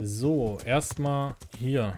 So, erstmal hier.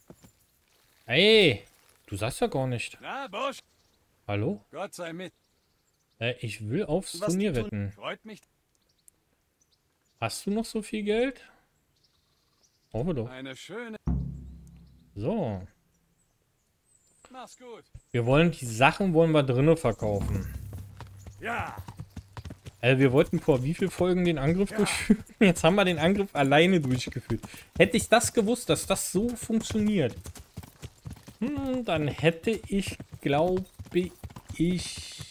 Ey, du sagst ja gar nicht. Na, Bursch, Hallo? Gott sei mit. Ich will aufs Was Turnier die tun, wetten. freut mich. Hast du noch so viel Geld? Hoffe doch. Eine schöne. So. Mach's gut. Wir wollen die Sachen wollen wir drinnen verkaufen. Ja. Wir wollten vor wie viel Folgen den Angriff durchführen? Jetzt haben wir den Angriff alleine durchgeführt. Hätte ich das gewusst, dass das so funktioniert, dann hätte ich, glaube ich...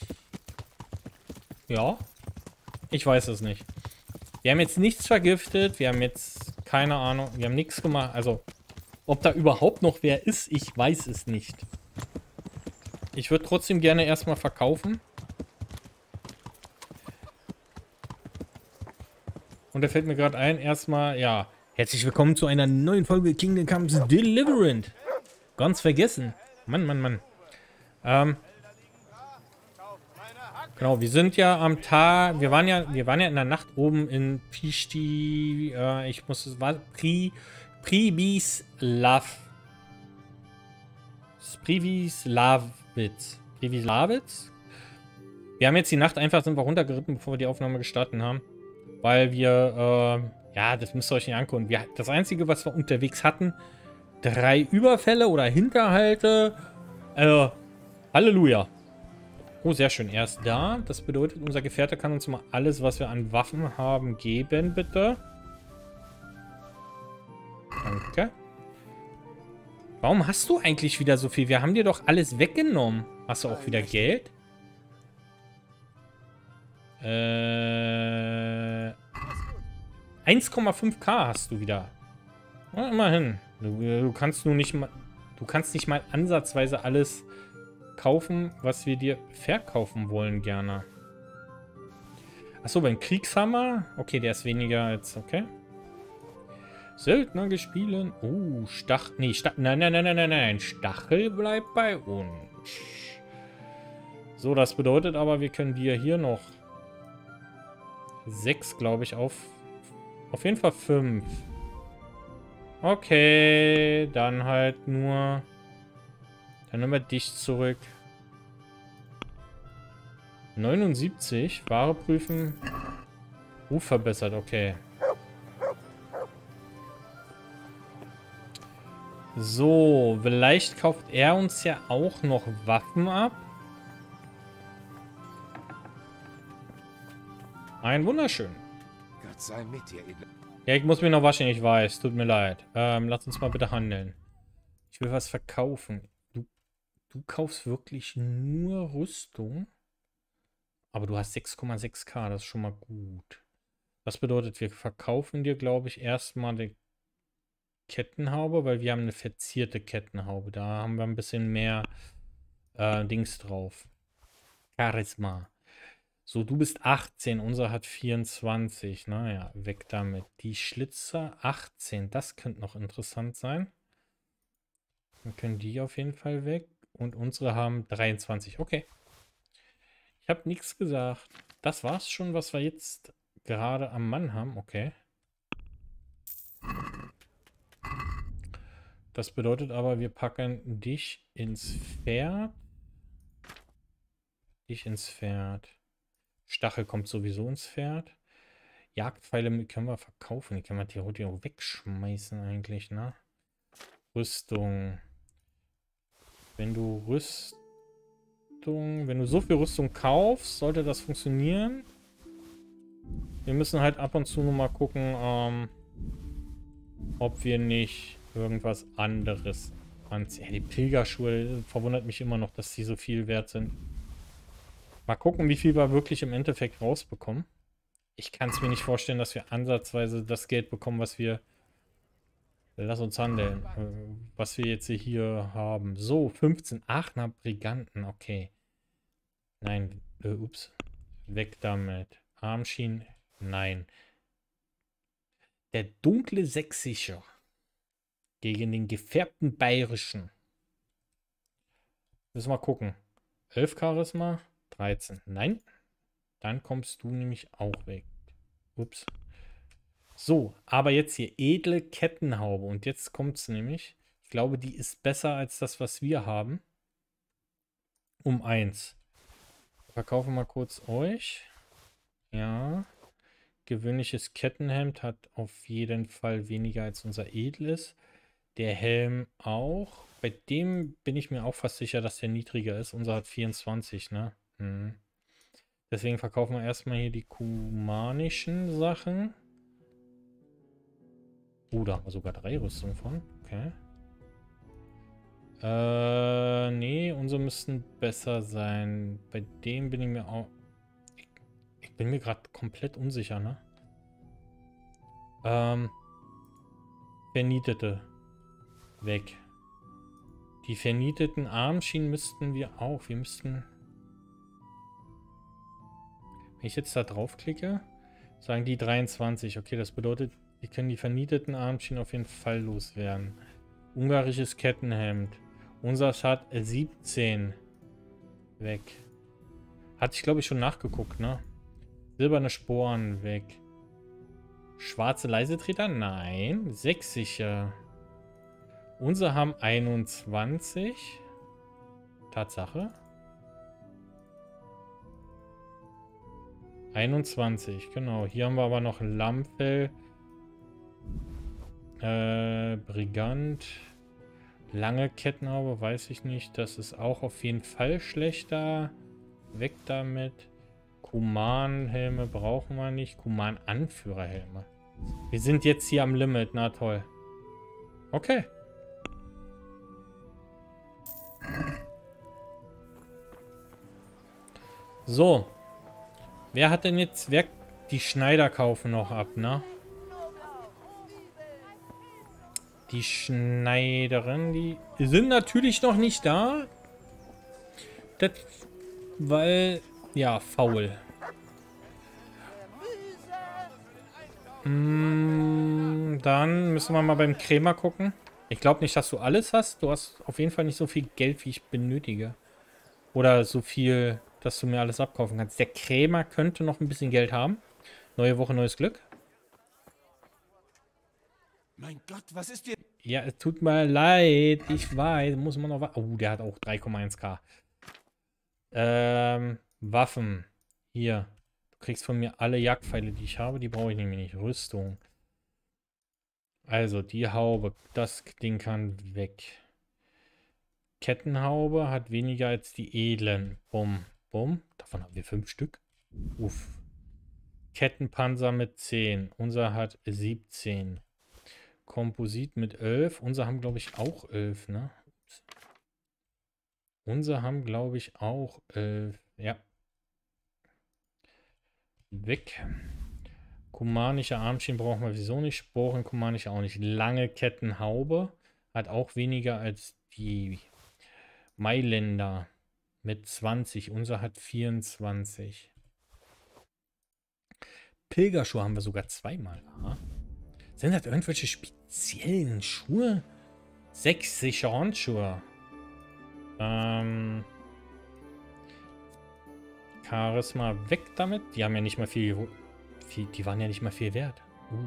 Ja, ich weiß es nicht. Wir haben jetzt nichts vergiftet, wir haben jetzt keine Ahnung, wir haben nichts gemacht. Also, ob da überhaupt noch wer ist, ich weiß es nicht. Ich würde trotzdem gerne erstmal verkaufen. Und da fällt mir gerade ein, erstmal, ja, herzlich willkommen zu einer neuen Folge Kingdom Comes Deliverance. Ganz vergessen. Mann, Mann, Mann. Genau, wir sind ja am Tag, wir waren ja in der Nacht oben in Pishti, ich muss es, was? Privislavitz. Privislavitz? Wir haben jetzt die Nacht einfach, sind wir runtergeritten, bevor wir die Aufnahme gestartet haben. Weil wir, ja, das müsst ihr euch nicht angucken. Das Einzige, was wir unterwegs hatten, 3 Überfälle oder Hinterhalte. Halleluja. Oh, sehr schön. Er ist da. Das bedeutet, unser Gefährte kann uns mal alles, was wir an Waffen haben, geben, bitte. Danke. Warum hast du eigentlich wieder so viel? Wir haben dir doch alles weggenommen. Hast du auch wieder Geld? 1,5k hast du wieder. Ja, immerhin. Du kannst nur nicht mal. Du kannst nicht mal ansatzweise alles kaufen, was wir dir verkaufen wollen, gerne. Achso, beim Kriegshammer. Okay, der ist weniger als. Okay. Söldner gespielen. Oh, Stachel. Nee, nein. Stachel bleibt bei uns. So, das bedeutet aber, wir können dir hier noch 6, glaube ich, auf jeden Fall 5. Okay, dann halt nur. Dann nehmen wir dich zurück. 79. Ware prüfen. Ruf verbessert, okay. So, vielleicht kauft er uns ja auch noch Waffen ab. Ein wunderschön. Gott sei mit dir, Edle. Ja, ich muss mich noch waschen, ich weiß. Tut mir leid. Lass uns mal bitte handeln. Ich will was verkaufen. Du kaufst wirklich nur Rüstung. Aber du hast 6,6k, das ist schon mal gut. Das bedeutet, wir verkaufen dir, glaube ich, erstmal die Kettenhaube, weil wir haben eine verzierte Kettenhaube. Da haben wir ein bisschen mehr Dings drauf. Charisma. So, du bist 18, unser hat 24. Naja, weg damit. Die Schlitzer 18, das könnte noch interessant sein. Dann können die auf jeden Fall weg. Und unsere haben 23. Okay. Ich habe nichts gesagt. Das war's schon, was wir jetzt gerade am Mann haben. Okay. Das bedeutet aber, wir packen dich ins Pferd. Dich ins Pferd. Stachel kommt sowieso ins Pferd. Jagdpfeile können wir verkaufen. Die können wir theoretisch auch wegschmeißen eigentlich, ne? Rüstung. Wenn du so viel Rüstung kaufst, sollte das funktionieren. Wir müssen halt ab und zu noch mal gucken, ob wir nicht irgendwas anderes anziehen. Ja, die Pilgerschuhe verwundert mich immer noch, dass die so viel wert sind. Mal gucken, wie viel wir wirklich im Endeffekt rausbekommen. Ich kann es mir nicht vorstellen, dass wir ansatzweise das Geld bekommen, was wir... Lass uns handeln. Was wir jetzt hier haben. So, 15. Ach, na, Briganten. Okay. Nein. Ups. Weg damit. Armschienen. Nein. Der dunkle Sächsische. Gegen den gefärbten Bayerischen. Müssen wir mal gucken. 11 Charisma. 13. Nein. Dann kommst du nämlich auch weg. Ups. So, aber jetzt hier edle Kettenhaube. Und jetzt kommt es nämlich. Ich glaube, die ist besser als das, was wir haben. Um 1. Verkaufen wir kurz euch. Ja. Gewöhnliches Kettenhemd hat auf jeden Fall weniger als unser edles. Der Helm auch. Bei dem bin ich mir auch fast sicher, dass der niedriger ist. Unser hat 24, ne? Hm. Deswegen verkaufen wir erstmal hier die kumanischen Sachen. Da haben wir sogar 3 Rüstungen von. Okay. Nee, unsere müssten besser sein. Bei dem bin ich mir auch... Ich bin mir gerade komplett unsicher, ne? Vernietete. Weg. Die vernieteten Armschienen müssten wir auch. Wir müssten... Wenn ich jetzt da draufklicke, sagen die 23. Okay, das bedeutet, wir können die vernieteten Armschienen auf jeden Fall loswerden. Ungarisches Kettenhemd. Unseres hat 17. Weg. Hatte ich, glaube ich, schon nachgeguckt, ne? Silberne Sporen weg. Schwarze Leisetreter? Nein. 6 sicher. Unsere haben 21. Tatsache. 21, genau. Hier haben wir aber noch Lammfell. Brigant. Lange Kettenhaube, weiß ich nicht. Das ist auch auf jeden Fall schlechter. Weg damit. Kuman-Helme brauchen wir nicht. Kuman-Anführerhelme. Wir sind jetzt hier am Limit. Na toll. Okay. So. Wer hat denn jetzt... Die Schneider kaufen noch ab, ne? Die Schneiderin, die sind natürlich noch nicht da. Das, weil... Ja, faul. Dann müssen wir mal beim Krämer gucken. Ich glaube nicht, dass du alles hast. Du hast auf jeden Fall nicht so viel Geld, wie ich benötige. Oder so viel, dass du mir alles abkaufen kannst. Der Krämer könnte noch ein bisschen Geld haben. Neue Woche, neues Glück. Mein Gott, was ist dir... Ja, es tut mir leid. Ich weiß, muss man noch... Oh, der hat auch 3,1k. Waffen. Hier. Du kriegst von mir alle Jagdpfeile, die ich habe. Die brauche ich nämlich nicht. Rüstung. Also, die Haube. Das Ding kann weg. Kettenhaube hat weniger als die edlen. Bumm. Bumm. Davon haben wir 5 Stück. Uff. Kettenpanzer mit 10. Unser hat 17. Komposit mit 11. Unser haben, glaube ich, auch 11, ne? Unser haben, glaube ich, auch 11. Ja. Weg. Kumanische Armschienen brauchen wir sowieso nicht. Sporen kumanische auch nicht. Lange Kettenhaube hat auch weniger als die Mailänder mit 20. Unser hat 24. Pilgerschuhe haben wir sogar zweimal. Aha. Sind das irgendwelche speziellen Schuhe? 6 sichere Handschuhe. Charisma weg damit. Die haben ja nicht mal viel. Die waren ja nicht mal viel wert.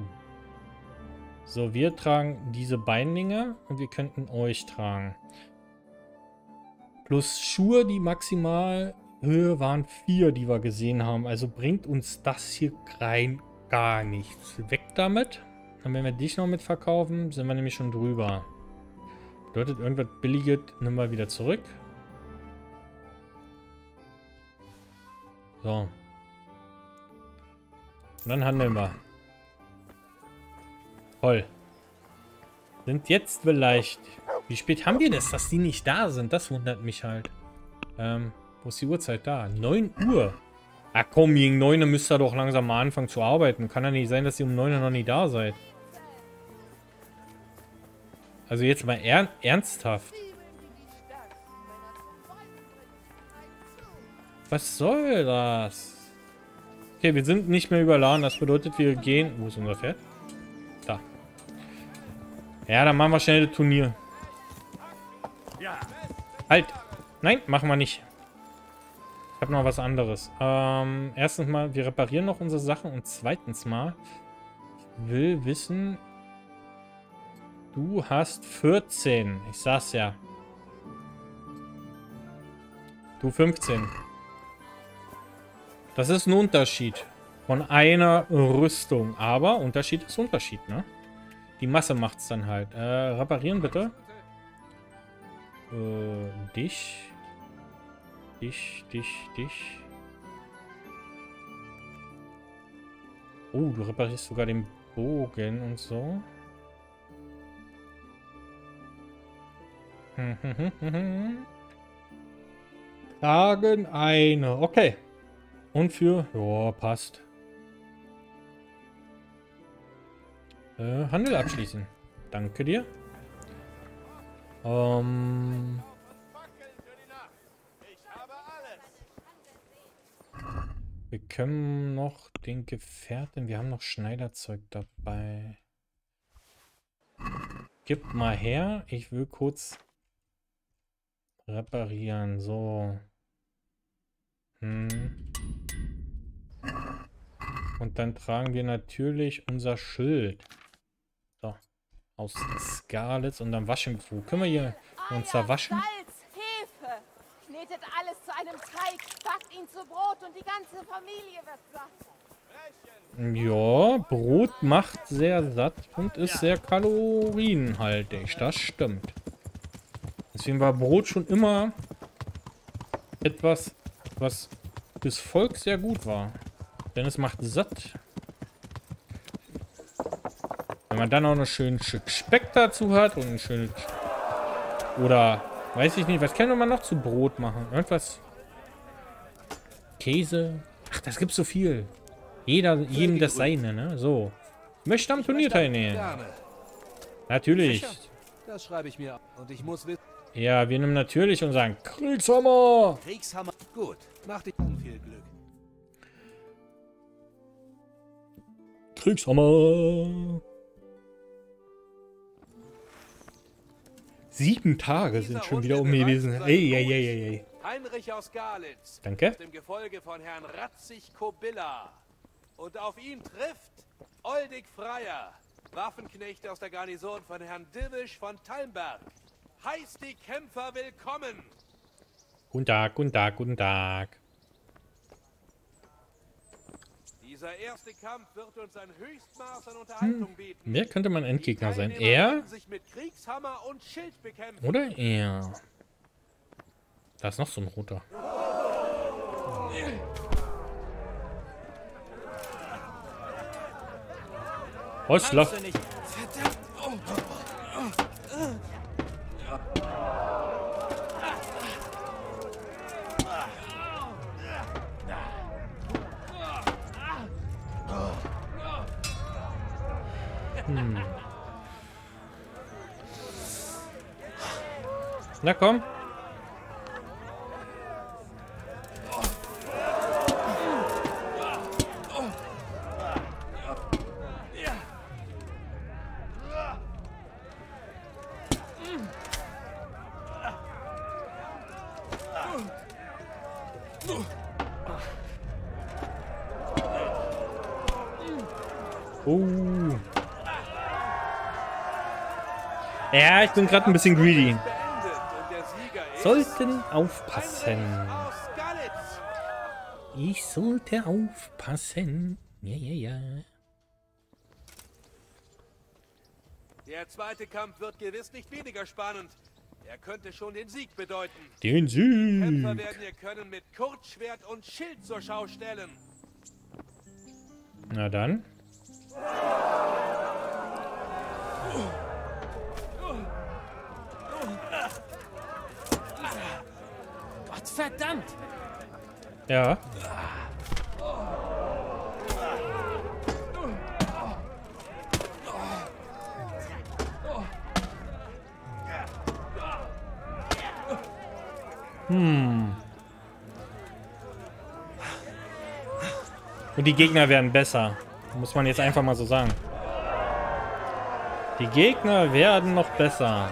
So, wir tragen diese Beinlinge und wir könnten euch tragen. Plus Schuhe, die maximal Höhe waren 4, die wir gesehen haben. Also bringt uns das hier rein gar nichts. Weg damit. Und wenn wir dich noch mit verkaufen, sind wir nämlich schon drüber. Bedeutet, irgendwas Billiges nehmen wir wieder zurück. So. Und dann handeln wir. Toll. Sind jetzt vielleicht... Wie spät haben wir das, dass die nicht da sind? Das wundert mich halt. Wo ist die Uhrzeit da? 9 Uhr. Ach komm, gegen 9 Uhr müsst ihr doch langsam mal anfangen zu arbeiten. Kann ja nicht sein, dass ihr um 9 Uhr noch nicht da seid. Also jetzt mal ernsthaft. Was soll das? Okay, wir sind nicht mehr überladen. Das bedeutet, wir gehen... Wo ist unser Pferd? Da. Ja, dann machen wir schnell das Turnier. Halt! Nein, machen wir nicht. Ich habe noch was anderes. Erstens mal, wir reparieren noch unsere Sachen. Und zweitens mal, ich will wissen... Du hast 14. Ich sag's ja. Du 15. Das ist ein Unterschied von einer Rüstung. Aber Unterschied ist Unterschied, ne? Die Masse macht's dann halt. Reparieren bitte. Dich. Dich. Oh, du reparierst sogar den Bogen und so. Tragen eine. Okay. Und für... Ja, passt. Handel abschließen. Danke dir. Wir können noch den Gefährten... Wir haben noch Schneiderzeug dabei. Gib mal her. Ich will kurz reparieren. So. Und dann tragen wir natürlich unser Schild. So. Aus Scarlets und dann waschen. Wo können wir hier uns da waschen? Salz, Hefe. Knetet alles zu einem Teig, backt ihn zu Brot und die ganze Familie wird satt. Ja, Brot macht sehr satt und ist sehr kalorienhaltig. Das stimmt. Deswegen war Brot schon immer etwas, was fürs Volk sehr gut war. Denn es macht satt. Wenn man dann auch noch schön Stück Speck dazu hat und ein schönes... Oder, weiß ich nicht, was kann man noch zu Brot machen? Irgendwas... Käse? Ach, das gibt so viel. Jedem das seine, ne? So. Möchte am Turnier teilnehmen. Natürlich. Das schreibe ich mir. Und ich muss wissen... Ja, wir nehmen natürlich unseren Kriegshammer. Kriegshammer. Gut. Mach dich viel Glück. Kriegshammer. 7 Tage sind schon wieder um gewesen. Ey. Heinrich aus Galitz. Danke. Aus dem Gefolge von Herrn Ratzig-Kobilla. Und auf ihn trifft Oldig Freier, Waffenknecht aus der Garnison von Herrn Divisch von Talmberg. Heißt die Kämpfer willkommen. Guten Tag, guten Tag, guten Tag. Dieser erste Kampf wird uns ein Höchstmaß an Unterhaltung bieten. Wer könnte mein Endgegner sein? Teilnehmer Er werden sich mit Kriegshammer und Schild bekämpfen. oder er? Da ist noch so ein roter. Ostler. Na komm. Oh. Ja, ich bin gerade ein bisschen greedy. Beendet und der Sieger ist Sollten aufpassen. aus Galitz. Ich sollte aufpassen. Ja. Der zweite Kampf wird gewiss nicht weniger spannend. Er könnte schon den Sieg bedeuten. Den Kämpfer Sieg. werden ihr Können mit Kurzschwert und Schild zur Schau stellen. Na dann. Gott verdammt! Ja. Und die Gegner werden besser. Muss man jetzt einfach mal so sagen. Die Gegner werden noch besser.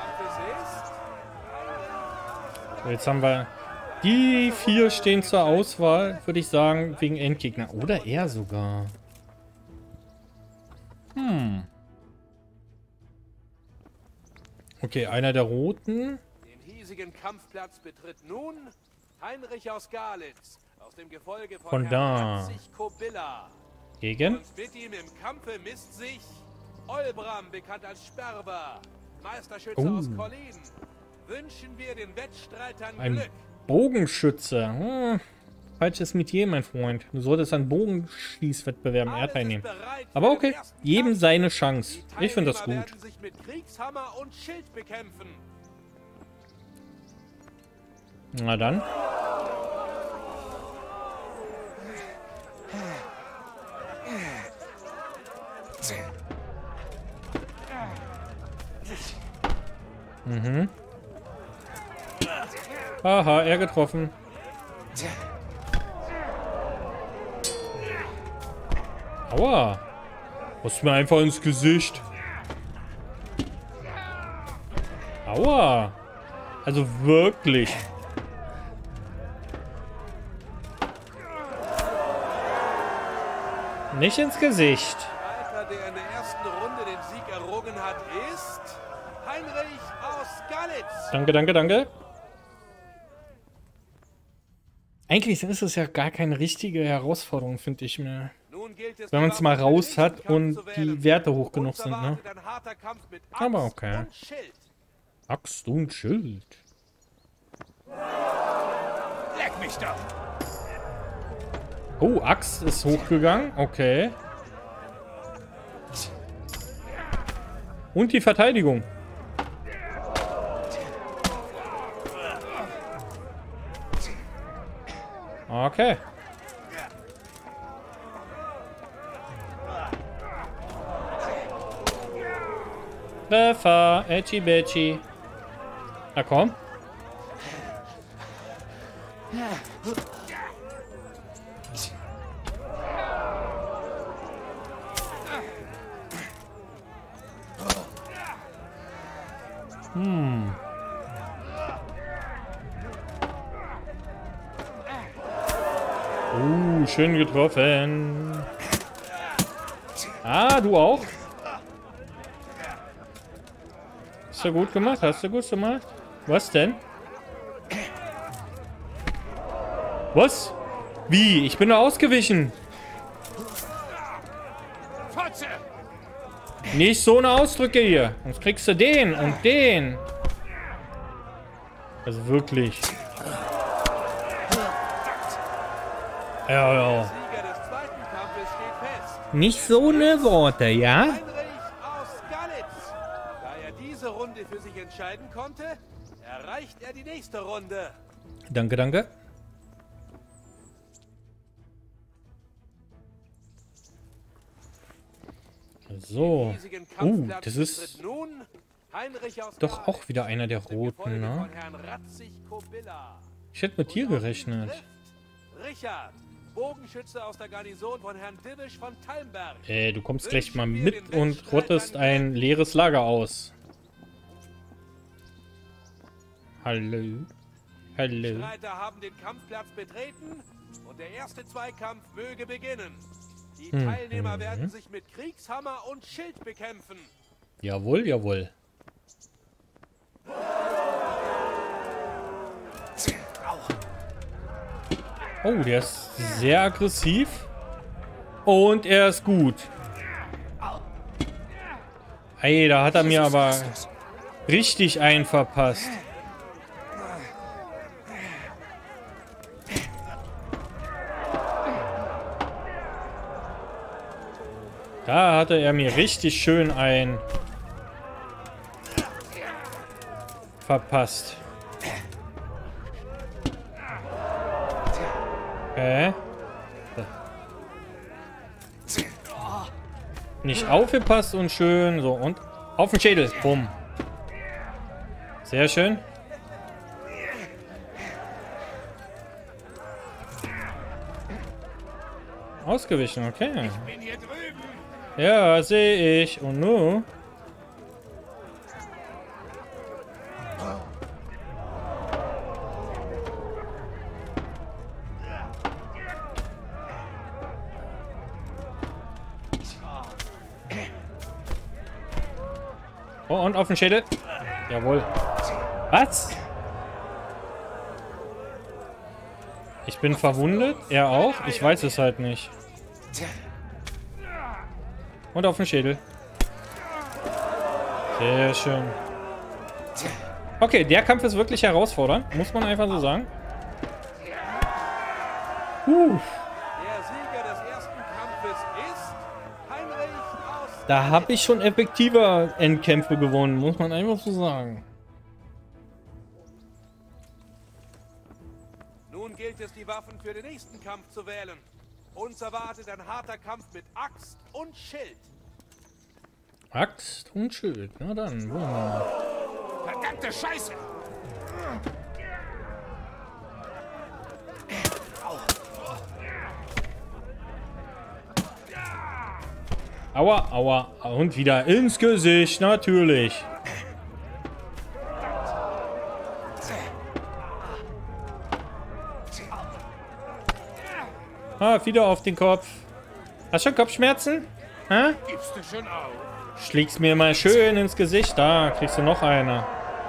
So, jetzt haben wir... Die 4 stehen zur Auswahl, würde ich sagen, wegen Endgegner. Oder er sogar. Okay, einer der Roten. Den hiesigen Kampfplatz betritt nun Heinrich aus Galitz, aus dem Gefolge Von von da. Herrn Ratzig Kobilla. Gegen? Und mit ihm im Kampfe misst sich Olbram, bekannt als Sperber, Meisterschütze aus Kollin. Wünschen wir den Wettstreitern Ein Glück. Bogenschütze. Falsches Metier, mein Freund. Du solltest an Bogenschießwettbewerben eher Alles teilnehmen. ist bereit für Aber den okay, ersten jedem Kampf. seine Chance. Die Ich finde das Teilnehmer gut. werden sich mit Kriegshammer und Schild bekämpfen. Na dann. Mhm. Aha, er getroffen. Aua. Was mir einfach ins Gesicht. Aua. Also wirklich. Nicht ins Gesicht. Reiter, der in der ersten Runde den Sieg errungen hat, ist Heinrich aus Galitz. Danke, danke, danke. Eigentlich ist es ja gar keine richtige Herausforderung, finde ich mir. Nun gilt es, Wenn man es mal den raus hat Kampf und zu wählen. die Werte hoch genug Uns sind, ne? erwartet ein harter Kampf mit Aber Axt okay. und Schild. Axt und Schild. Leck mich doch! Oh, Axt ist hochgegangen. Okay. Und die Verteidigung. Okay. Treffer. Etchi Betchi. Na komm. Schön getroffen. Ah, du auch? Hast du gut gemacht? Hast du gut gemacht? Was denn? Was? Wie? Ich bin nur ausgewichen. Nicht so eine Ausdrücke hier. Sonst kriegst du den und den. Also wirklich. Ja, ja. Sieger des zweiten Kampfes steht fest. Nicht so eine Worte, ja? Heinrich aus Galitz. Da er diese Runde für sich entscheiden konnte, erreicht er die nächste Runde. Danke, danke. So. Riesigen Das Kampfplatz ist betritt nun Heinrich aus doch Galitz, auch wieder einer der aus dem Roten, Gefolge ne? von Herrn Ratzig Kobilla. Ich hätte mit dir gerechnet. Richard, Bogenschütze aus der Garnison von Herrn Divisch von Talmberg. Du kommst gleich mal mit und rottest ein leeres Lager aus. Hallo. Hallo. Streiter haben den Kampfplatz betreten und der erste Zweikampf möge beginnen. Die Teilnehmer werden sich mit Kriegshammer und Schild bekämpfen. Jawohl, jawohl. Oh, der ist sehr aggressiv. Und er ist gut. Ey, da hat er mir aber richtig einen verpasst. Da hatte er mir richtig schön ein verpasst. Nicht aufgepasst und schön. So, und auf den Schädel. Bumm. Sehr schön. Ausgewichen, okay. Bin hier drüben. Ja, sehe ich. Und nun? Oh, und auf den Schädel. Jawohl. Was? Ich bin verwundet. Er auch? Ich weiß es halt nicht. Und auf den Schädel. Sehr schön. Okay, der Kampf ist wirklich herausfordernd. Muss man einfach so sagen. Der Sieger des ersten Kampfes ist Heinrich aus... Da habe ich schon effektiver Endkämpfe gewonnen. Muss man einfach so sagen. Nun gilt es, die Waffen für den nächsten Kampf zu wählen. Uns erwartet ein harter Kampf mit Axt und Schild. Axt und Schild. Na dann, wollen wir mal. Verdammte Scheiße! Aua, aua. Und wieder ins Gesicht, natürlich. Ah, wieder auf den Kopf. Hast du schon Kopfschmerzen? Hä? Gibst du schon auf? Schlägst mir mal schön ins Gesicht. Da kriegst du noch einer.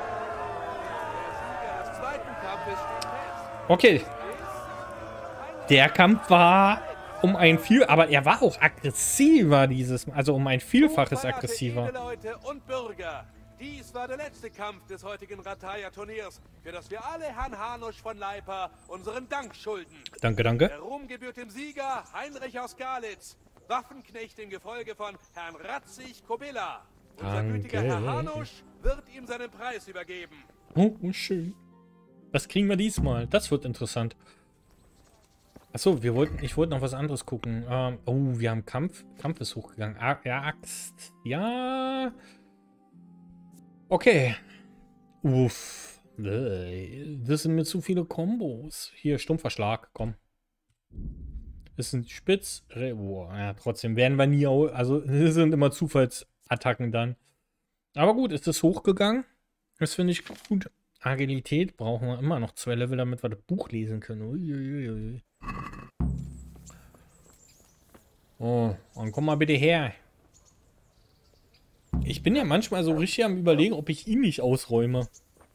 Der des zweiten Kampfes steht fest. Okay. Der Kampf war um ein viel... Aber er war auch aggressiver dieses Mal. Also um ein Vielfaches Verehrte aggressiver. Edelleute und Bürger, dies war der letzte Kampf des heutigen Rataya-Turniers, für das wir alle Herrn Hanusch von Leipa unseren Dank schulden. Danke, danke. Der Ruhm gebührt dem Sieger Heinrich aus Galitz, Waffenknecht im Gefolge von Herrn Ratzig Kobilla. Unser gütiger Herr Hanusch wird ihm seinen Preis übergeben. Oh, schön. Was kriegen wir diesmal? Das wird interessant. Achso, ich wollte noch was anderes gucken. Oh, wir haben Kampf ist hochgegangen. Ja, Axt. Ja. Okay. Uff. Das sind mir zu viele Kombos. Hier, stumpfer Schlag, komm. Das sind Spitz. Boah, ja, trotzdem werden wir nie... Also, das sind immer Zufallsattacken dann. Aber gut, ist das hochgegangen? Das finde ich gut. Agilität brauchen wir immer noch 2 Level, damit wir das Buch lesen können. Uiuiui. Oh, dann komm mal bitte her. Ich bin ja manchmal so richtig am Überlegen, ob ich ihn nicht ausräume.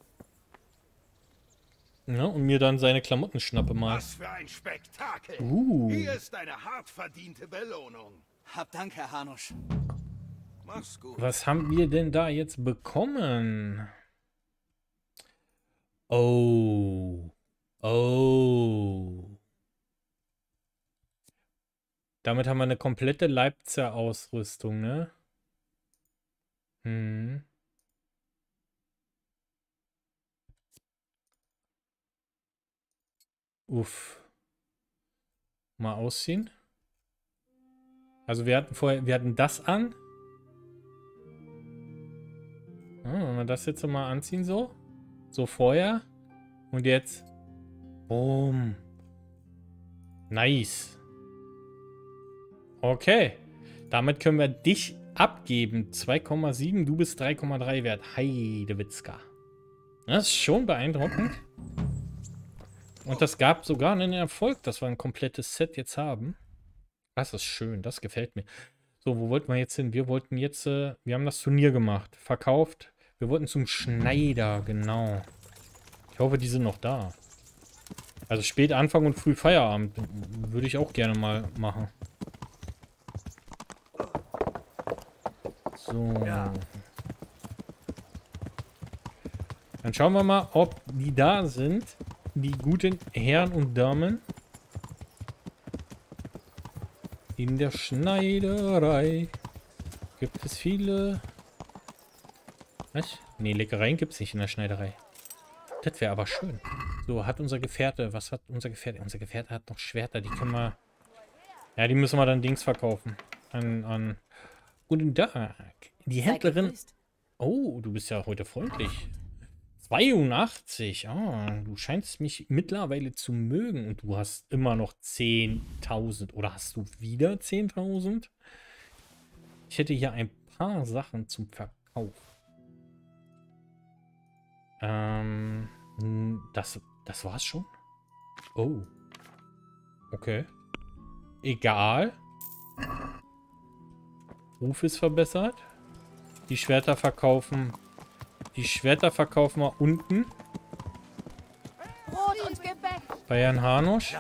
Ja, und mir dann seine Klamotten schnappe mal. Was für ein Spektakel! Hier ist eine hart verdiente Belohnung. Hab Dank, Herr Hanusch. Mach's gut. Was haben wir denn da jetzt bekommen? Oh. Oh. Damit haben wir eine komplette Leibzer-Ausrüstung, ne? Hm. Uff. Mal ausziehen. Also wir hatten das an. Wenn wir das jetzt mal anziehen so. So vorher. Und jetzt. Boom. Nice. Okay. Damit können wir dich abgeben. 2,7. Du bist 3,3 wert. Heidewitzka. Das ist schon beeindruckend. Und das gab sogar einen Erfolg, dass wir ein komplettes Set jetzt haben. Das ist schön. Das gefällt mir. So, wo wollten wir jetzt hin? Wir wollten jetzt, wir haben das Turnier gemacht. Verkauft. Wir wollten zum Schneider, genau. Ich hoffe, die sind noch da. Also spät Anfang und früh Feierabend. Würde ich auch gerne mal machen. So. Dann schauen wir mal, ob die da sind. Die guten Herren und Damen. In der Schneiderei gibt es viele... Was? Nee, Leckereien gibt es nicht in der Schneiderei. Das wäre aber schön. So, hat unser Gefährte... Was hat unser Gefährte? Unser Gefährte hat noch Schwerter. Die können wir... Ja, die müssen wir dann Dings verkaufen. An... Guten Tag. Die Händlerin... Oh, du bist ja heute freundlich. 82. Ah, du scheinst mich mittlerweile zu mögen. Und du hast immer noch 10.000. Oder hast du wieder 10.000? Ich hätte hier ein paar Sachen zum Verkauf. Das war's schon? Oh. Okay. Egal. Ruf ist verbessert. Die Schwerter verkaufen. Die Schwerter verkaufen wir unten. Brot und Gebäck. Bei Herrn Hanusch.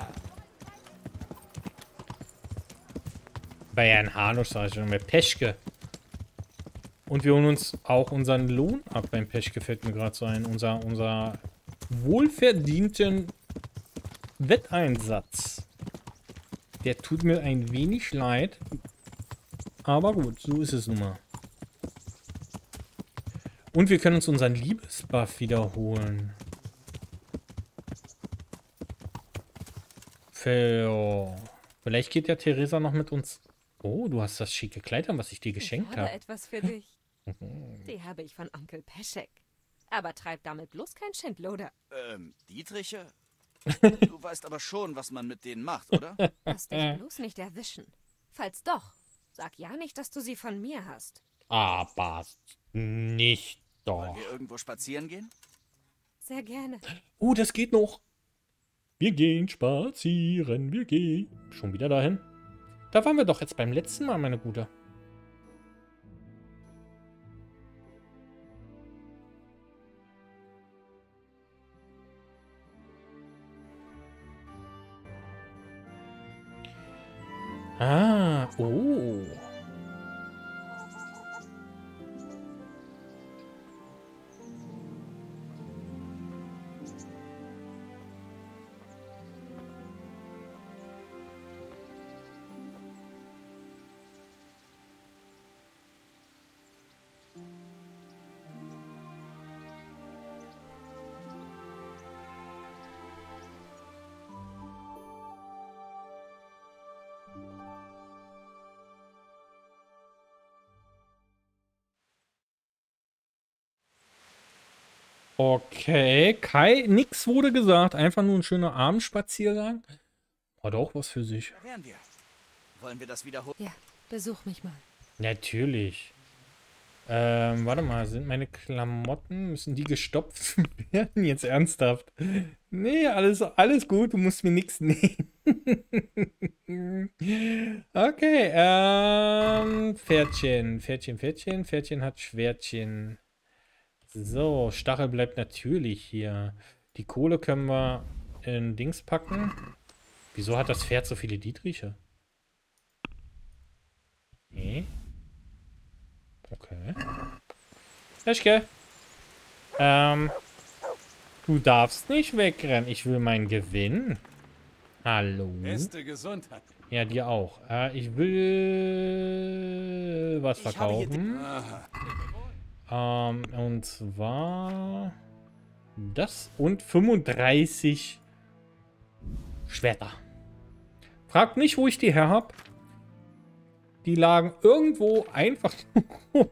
Bei Herrn Hanusch sage ich schon, mit Peschke. Und wir holen uns auch unseren Lohn ab beim Peschke, fällt mir gerade so ein. Unser wohlverdienten Wetteinsatz. Der tut mir ein wenig leid. Aber gut, so ist es nun mal. Und wir können uns unseren Liebesbuff wiederholen. Vielleicht geht ja Theresa noch mit uns. Oh, du hast das schicke Kleid an, was ich dir geschenkt Ich habe habe. etwas für dich. Die habe ich von Onkel Peschek. Aber treib damit bloß kein Schindluder. Dietriche? Du weißt aber schon, was man mit denen macht, oder? Lass dich bloß nicht erwischen. Falls doch, sag ja nicht, dass du sie von mir hast. Aber nicht Wollen doch. wir irgendwo spazieren gehen? Sehr gerne. Oh, das geht noch. Wir gehen spazieren, wir gehen. Schon wieder dahin? Da waren wir doch jetzt beim letzten Mal, meine Gute. Ah, oh. Okay, Kai, nix wurde gesagt. Einfach nur ein schöner Abendspaziergang. Hat auch was für sich. Da wären wir. Wollen wir das wiederholen? Ja, besuch mich mal. Natürlich. Warte mal, sind meine Klamotten, müssen die gestopft werden? Jetzt ernsthaft. Nee, alles gut, du musst mir nichts nehmen. Okay, Pferdchen hat Schwertchen. So, Stachel bleibt natürlich hier. Die Kohle können wir in Dings packen. Wieso hat das Pferd so viele Dietriche? Nee. Okay. Peschke. Du darfst nicht wegrennen. Ich will meinen Gewinn. Hallo? Beste Gesundheit. Ja, dir auch. Ich will was verkaufen. Und zwar das und 35 Schwerter. Fragt nicht, wo ich die her habe. Die lagen irgendwo einfach rum.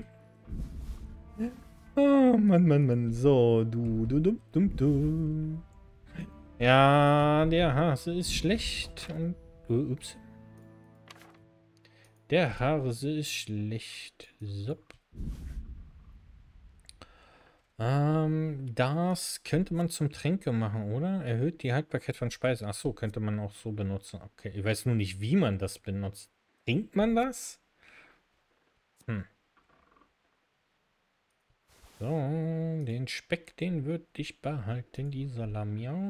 Oh, Mann. So, du. Ja, der Hase ist schlecht. Und, ups. Der Hase ist schlecht. So. Das könnte man zum Tränke machen, oder? Erhöht die Haltbarkeit von Speisen. Ach so, könnte man auch so benutzen. Okay, ich weiß nur nicht, wie man das benutzt. Trinkt man das? So, den Speck, den würde ich behalten. Die Salami auch.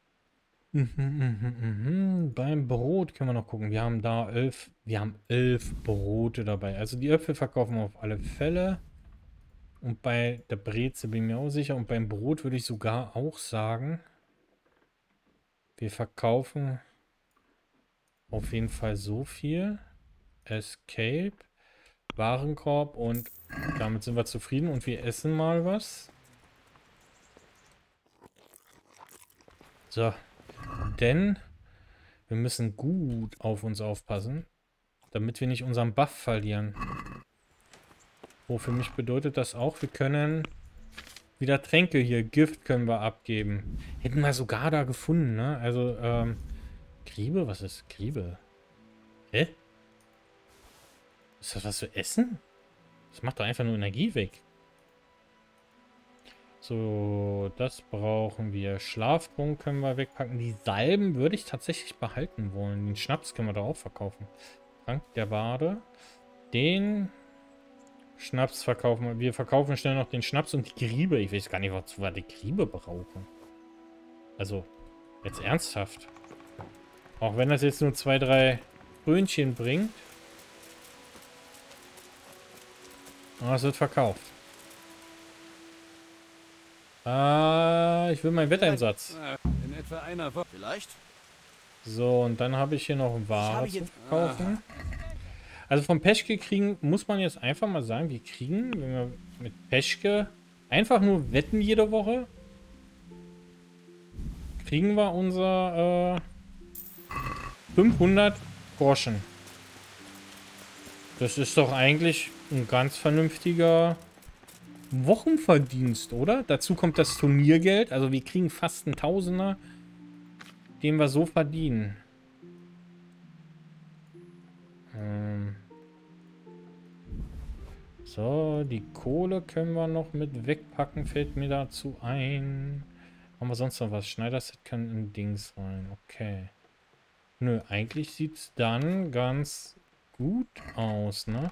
Beim Brot können wir noch gucken. Wir haben da 11. Wir haben 11 Brote dabei. Also die Äpfel verkaufen wir auf alle Fälle. Und bei der Breze bin ich mir auch sicher. Und beim Brot würde ich sogar auch sagen, wir verkaufen auf jeden Fall so viel. Escape, Warenkorb und damit sind wir zufrieden. Und wir essen mal was. So. Denn wir müssen gut auf uns aufpassen, damit wir nicht unseren Buff verlieren. Oh, für mich bedeutet das auch, wir können wieder Tränke hier, Gift können wir abgeben. Hätten wir sogar da gefunden, ne? Also, Griebe? Was ist Griebe? Hä? Ist das was zu essen? Das macht doch einfach nur Energie weg. So, das brauchen wir. Schlaftrunk können wir wegpacken. Die Salben würde ich tatsächlich behalten wollen. Den Schnaps können wir da auch verkaufen. Trank der Bade. Den Schnaps verkaufen. Wir verkaufen schnell noch den Schnaps und die Griebe. Ich weiß gar nicht, wozu wir die Griebe brauchen. Also, jetzt ernsthaft. Auch wenn das jetzt nur 2, 3 Brötchen bringt. Aber es wird verkauft. Ich will meinen Wetteinsatz. In etwa einer Woche. Vielleicht? So, und dann habe ich hier noch Ware zu verkaufen. Also vom Peschke kriegen, muss man jetzt einfach mal sagen, wir kriegen, wenn wir mit Peschke einfach nur wetten jede Woche, kriegen wir unser 500 Groschen. Das ist doch eigentlich ein ganz vernünftiger Wochenverdienst, oder? Dazu kommt das Turniergeld. Also wir kriegen fast einen Tausender, den wir so verdienen. So, die Kohle können wir noch mit wegpacken, fällt mir dazu ein. Haben wir sonst noch was? Schneiderset kann in Dings rein. Okay. Nö, eigentlich sieht es dann ganz gut aus, ne?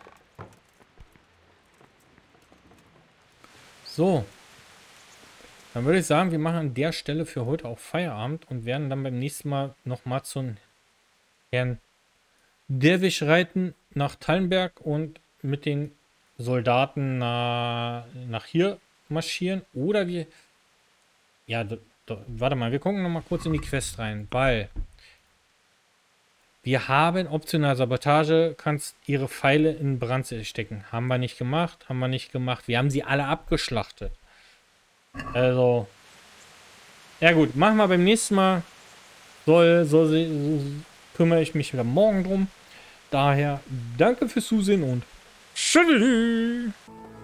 So. Dann würde ich sagen, wir machen an der Stelle für heute auch Feierabend und werden dann beim nächsten Mal nochmal zum Herrn Derwisch reiten nach Tallenberg und mit den Soldaten nach hier marschieren. Oder wir... Ja, warte mal, wir gucken nochmal kurz in die Quest rein, weil wir haben optional Sabotage, kannst ihre Pfeile in Brand stecken. Haben wir nicht gemacht, haben wir nicht gemacht. Wir haben sie alle abgeschlachtet. Also, ja gut, machen wir beim nächsten Mal. So kümmere ich mich wieder morgen drum. Daher, danke fürs Zusehen und tschüss.